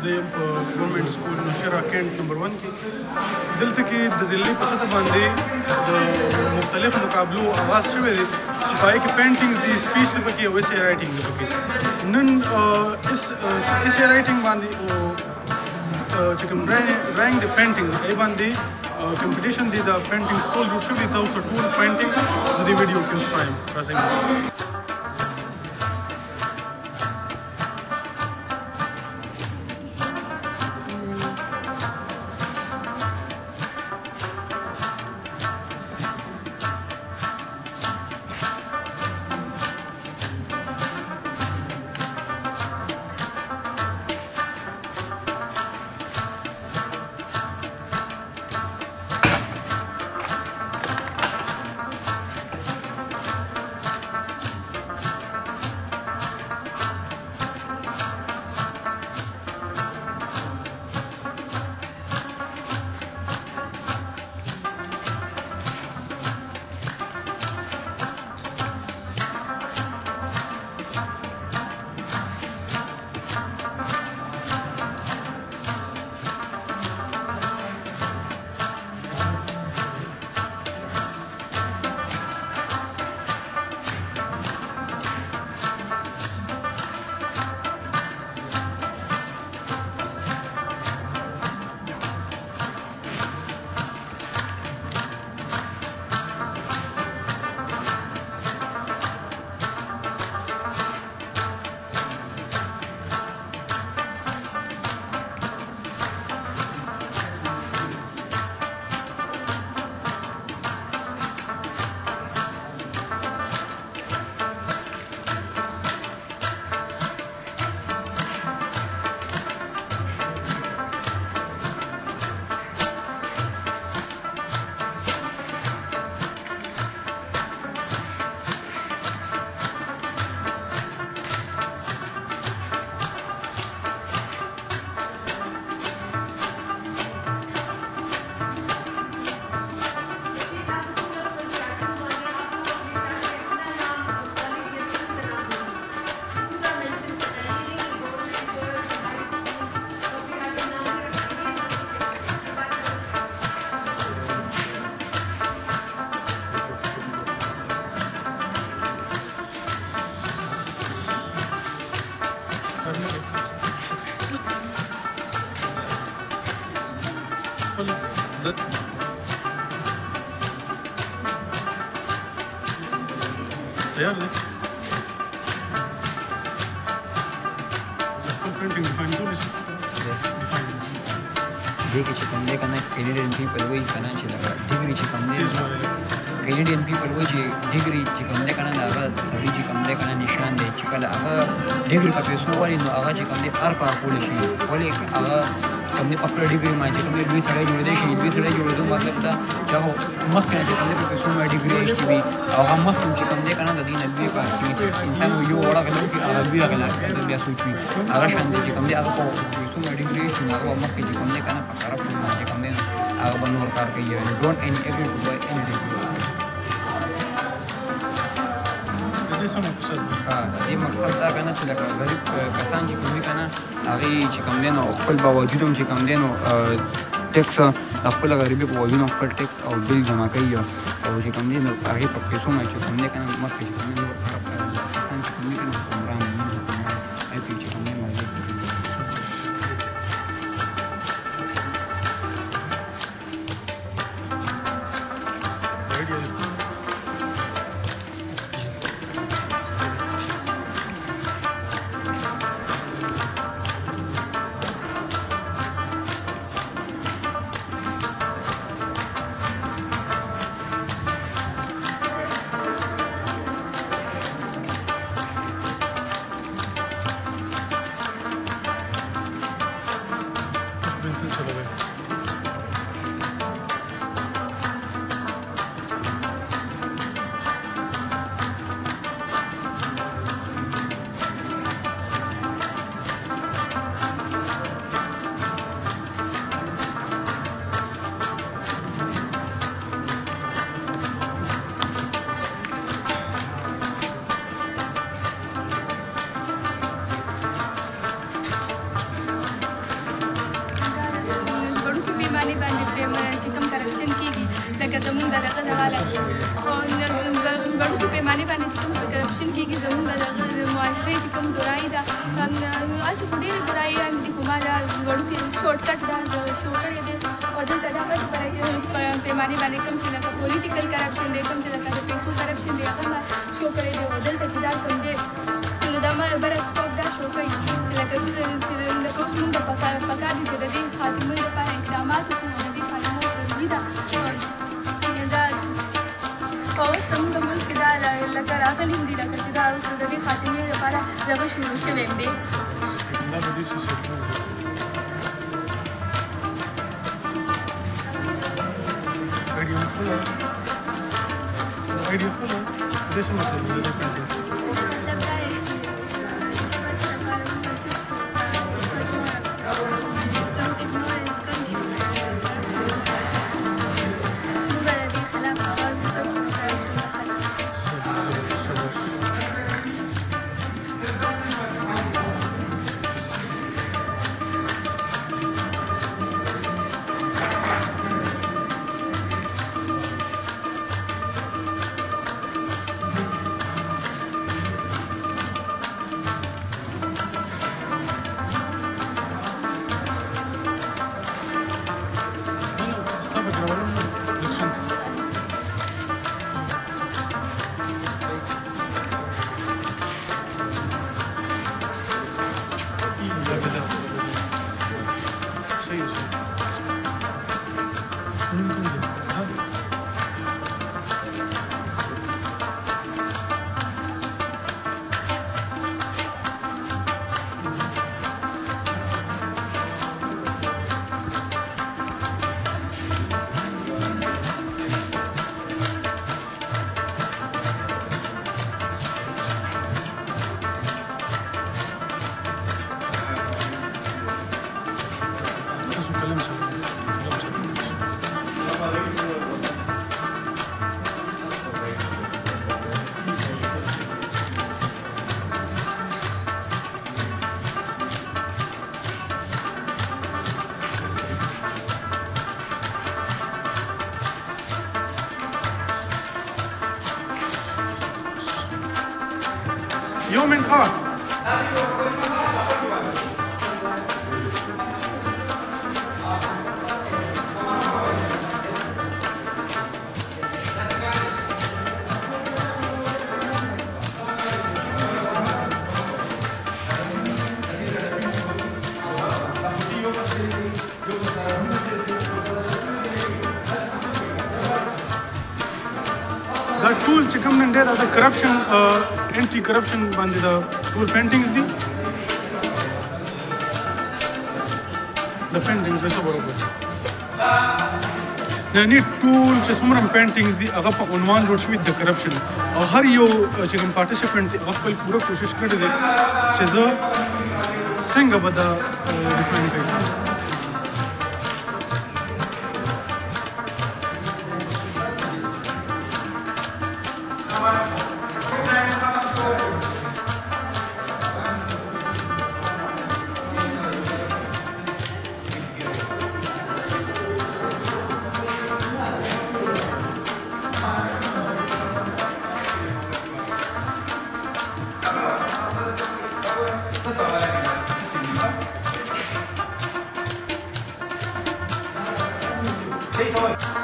زه یم په ګورنمنټ سکول نوشیرا کینټ نمبر 1 کې. دلته کې د ضلعې په سطح باندې د مختلفو مقابلو آغاز شوی دی چې په هغې کې پینټینګز دي، سپیچ دی پکې او ایسے رایټینګ دی پکې. نن ایسے رایټینګ باندې چې کوم ډرایینګ دی پینټینګ هغې باندې کمپټیشن دی. دا پینټینګز ټول جوړ شوي دي. تاسو ته ټول پینټینګ زه دې ویډیو کې اوس ښایم. راځئ تیار دی. خپل پینټینګ ډیفاین کولی شي. دې کې چې کوم دی که نه کینیډین پیپل وایي که نه چې دغه ډیګري چې کوم دی کینیډین پیپل وایي چې ډیګري چې کوم دی که نه د هغه سړي چې کوم دی که نه نشان دی چې کله هغه ډیګري په پیسو والي نو هغه چې کوم دی هر کار کولی شي. ولې هغه کوم دی په خپله ډیګري باندې چې کوم دی لوی سړی جوړېدی شي. لوی سړی جوړېدو مطلب دا چې هغه مخکې نه چې کوم دی په پیسو باندې ډیګري ایښتې وي او هغه مخکې چې کوم دی که نه د دې نه لوی کار کوي. انسان یو وړه غلا وکړي هغه لوی غلا کوي بیا سوچ وي هغه شان دی چې کوم دی هغه په پیسو باندې ډیګري ایښتي نو هغه مخکې چې کوم دی که نه په کرپشن باندې کوم دی هغه به نور کار کوي. ډونټ انیبل ټو بای انیثینګ. دې څه مقصد دی؟ دې مقصد دا که نه چې لکه غریب کسان چې کوم دي که نه هغې چې کوم دی نو خپل باوجود هم چې کوم دی نو ټیکس خپل غریبۍ په باوجود هم خپل ټیکس او بل جمع کوي او چې کوم دی نو هغې په پیسو باندې چې کوم دی که نه مخکې چې کوم دی کسان چې کوم دي که نه حکمران چې کوم دی پیمانه باندې چې کوم کرپشن کېږي لکه زمونږ د دغه دغاله وړوکې پیمانې باندې چې کوم کرپشن کېږي زمونږ د معاشرې چې کوم برایي ده هسې خو ډېرې براییان دي خو ما دا وړوکې شورټکټ دا شو کړی دی او دلته دا پیمانې باندې کوم چې لکه پولیټیکل کرپشن دی کوم چې لکه د پیسو کرپشن دی هغه ما شو کړی دی او دلته چې دا کوم دی نو دا ما بره سپاک دا شو کوي چې لکه اوس مونږ ته پکار دي چې د دې خاتمې لپاره اقدامات وکړو د دې خاتمه ضروري ده دا اوس زموږ ملک کې دا لکه راغلي دي لکه چې دا اوس د دې خاتمې لپاره دغه شروع شوی دی يوم خاص دا ټول چې کوم نن دی دا د کرپشن انټي کرپشن باندې دا ټول پینټینګز دي د پینټینګز وسه برابر یعنی ټول چې څومره پینټینګز دي هغه په عنوان جوړ شوي د کرپشن او هر یو چې کوم پارټیسپینټ دی هغه خپل پوره کوشش کړی دی چې زه څنګه به دا ډیفاین کړم Take away.